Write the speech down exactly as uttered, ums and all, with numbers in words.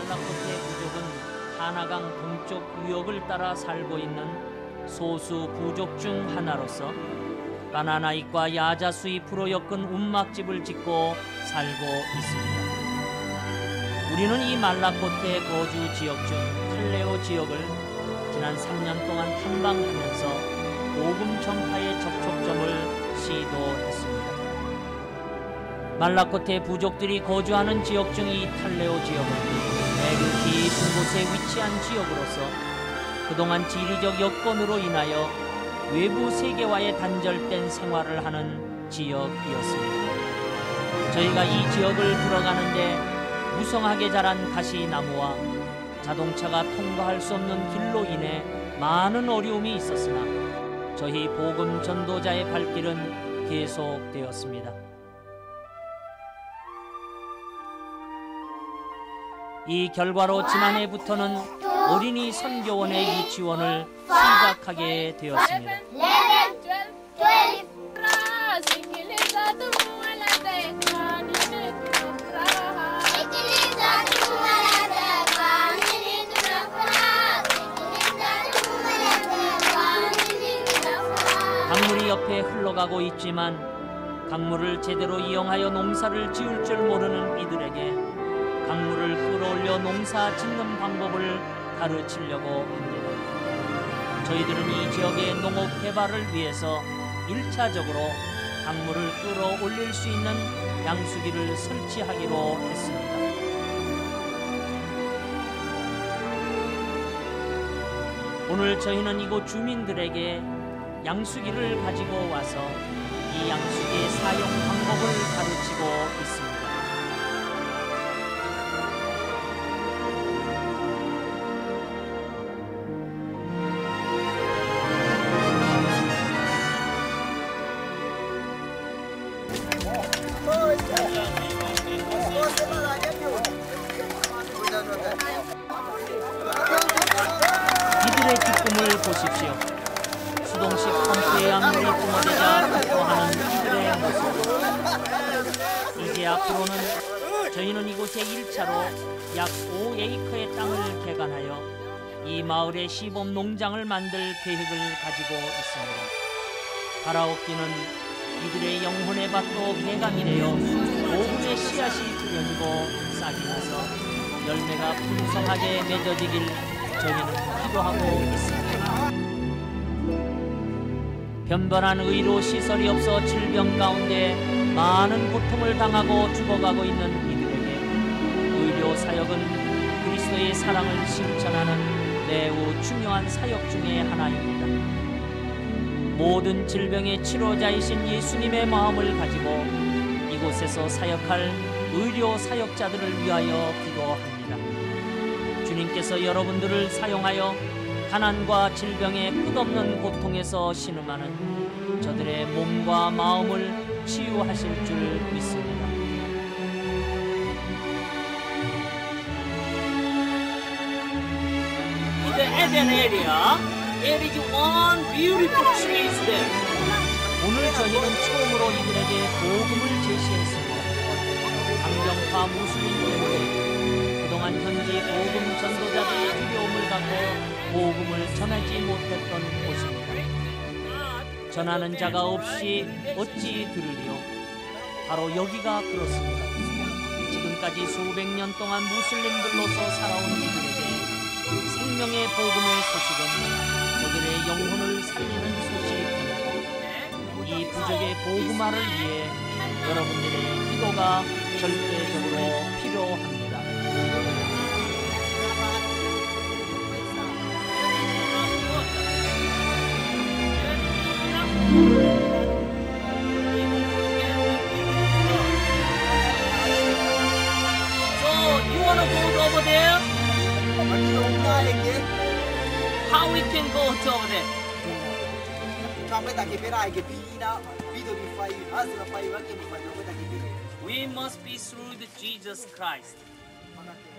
말라코테 부족은 하나강 동쪽 유역을 따라 살고 있는 소수 부족 중 하나로서 바나나잎과 야자수잎으로 엮은 움막집을 짓고 살고 있습니다. 우리는 이 말라코테 거주 지역 중 탈레오 지역을 지난 삼 년 동안 탐방하면서 복음 전파의 접촉점을 시도했습니다. 말라코테 부족들이 거주하는 지역 중 이 탈레오 지역은 매우 깊은 곳에 위치한 지역으로서 그동안 지리적 여건으로 인하여 외부 세계와의 단절된 생활을 하는 지역이었습니다. 저희가 이 지역을 들어가는데 무성하게 자란 가시나무와 자동차가 통과할 수 없는 길로 인해 많은 어려움이 있었으나 저희 복음 전도자의 발길은 계속되었습니다. 이 결과로 지난해부터는 어린이 선교원의 유치원을 시작하게 되었습니다. 강물이 옆에 흘러가고 있지만 강물을 제대로 이용하여 농사를 지을 줄 모르는 이들에게 강물을 끌어올려 농사 짓는 방법을 가르치려고 합니다. 저희들은 이 지역의 농업 개발을 위해서 일차적으로 강물을 끌어올릴 수 있는 양수기를 설치하기로 했습니다. 오늘 저희는 이곳 주민들에게 양수기를 가지고 와서 이 양수기의 사용 방법을 가르치고 있습니다. 이들의 기쁨을 보십시오. 수동식 펌프에 양물이 뿜어대자 기뻐하는 이들의 모습. 이제 앞으로는 저희는 이곳에 일 차로 약 오 에이커의 땅을 개간하여 이 마을의 시범 농장을 만들 계획을 가지고 있습니다. 바라옵기는 이들의 영혼의 밭도 개강이 되어 복음의 씨앗이 들여지고 싹이 나서 열매가 풍성하게 맺어지길 저희는 기도하고 있습니다. 변변한 의료 시설이 없어 질병 가운데 많은 고통을 당하고 죽어가고 있는 이들에게 의료 사역은 그리스도의 사랑을 실천하는 매우 중요한 사역 중의 하나입니다. 모든 질병의 치료자이신 예수님의 마음을 가지고 이곳에서 사역할 의료 사역자들을 위하여 기도합니다. 주님께서 여러분들을 사용하여 가난과 질병의 끝없는 고통에서 신음하는 저들의 몸과 마음을 치유하실 줄 믿습니다. In the Eden area, there is one beautiful tree there. 오늘 저희는 처음으로 이들에게 복음을 제시했습니다. 강경파 무슬림 때문에 그동안 현지 복음 전도자들의 두려움을 갖고 복음을 전하지 못했던 곳입니다. 전하는 자가 없이 어찌 들으리요? 바로 여기가 그렇습니다. 지금까지 수백 년 동안 무슬림들로서 살아온 이들에게 생명의 복음의 소식은 저들의 영혼을 살리는 소식입니다. 이 부족의 복음화를 위해 여러분들의 기도가 절대적으로 필요합니다. So you wanna go over there? How we can go to over there? We must be through the Jesus Christ.